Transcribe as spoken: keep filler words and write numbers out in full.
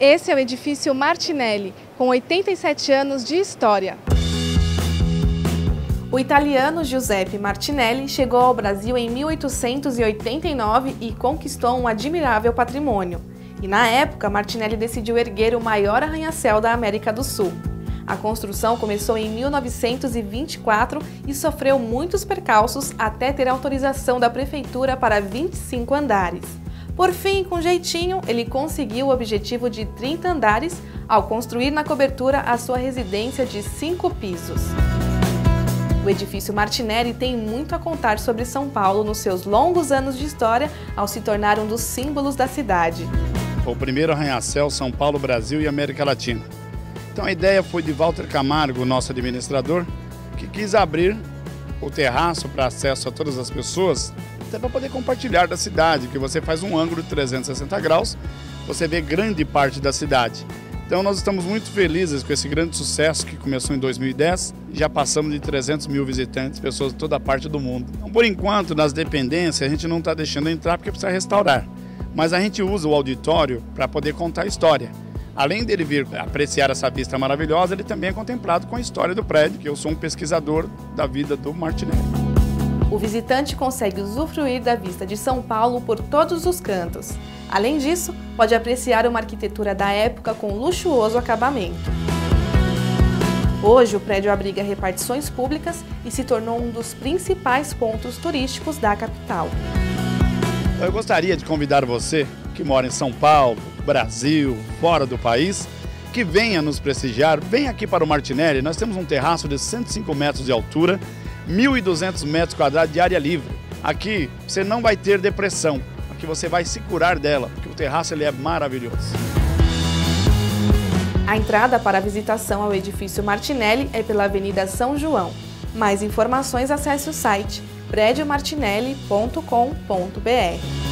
Esse é o edifício Martinelli, com oitenta e sete anos de história. O italiano Giuseppe Martinelli chegou ao Brasil em mil oitocentos e oitenta e nove e conquistou um admirável patrimônio. E na época, Martinelli decidiu erguer o maior arranha-céu da América do Sul. A construção começou em mil novecentos e vinte e quatro e sofreu muitos percalços até ter autorização da prefeitura para vinte e cinco andares. Por fim, com jeitinho, ele conseguiu o objetivo de trinta andares ao construir na cobertura a sua residência de cinco pisos. O edifício Martinelli tem muito a contar sobre São Paulo nos seus longos anos de história, ao se tornar um dos símbolos da cidade. Foi o primeiro arranha-céu São Paulo, Brasil e América Latina. Então a ideia foi de Walter Camargo, nosso administrador, que quis abrir o terraço para acesso a todas as pessoas, até para poder compartilhar da cidade, que você faz um ângulo de trezentos e sessenta graus, você vê grande parte da cidade. Então nós estamos muito felizes com esse grande sucesso que começou em dois mil e dez, e já passamos de trezentos mil visitantes, pessoas de toda parte do mundo. Então, por enquanto, nas dependências, a gente não está deixando entrar porque precisa restaurar, mas a gente usa o auditório para poder contar a história. Além dele vir apreciar essa vista maravilhosa, ele também é contemplado com a história do prédio, que eu sou um pesquisador da vida do Martinelli. O visitante consegue usufruir da vista de São Paulo por todos os cantos. Além disso, pode apreciar uma arquitetura da época com luxuoso acabamento. Hoje, o prédio abriga repartições públicas e se tornou um dos principais pontos turísticos da capital. Eu gostaria de convidar você, que mora em São Paulo, Brasil, fora do país, que venha nos prestigiar, venha aqui para o Martinelli. Nós temos um terraço de cento e cinco metros de altura, mil e duzentos metros quadrados de área livre. Aqui você não vai ter depressão, aqui você vai se curar dela, porque o terraço ele é maravilhoso. A entrada para a visitação ao edifício Martinelli é pela Avenida São João. Mais informações, acesse o site prédio martinelli ponto com ponto br.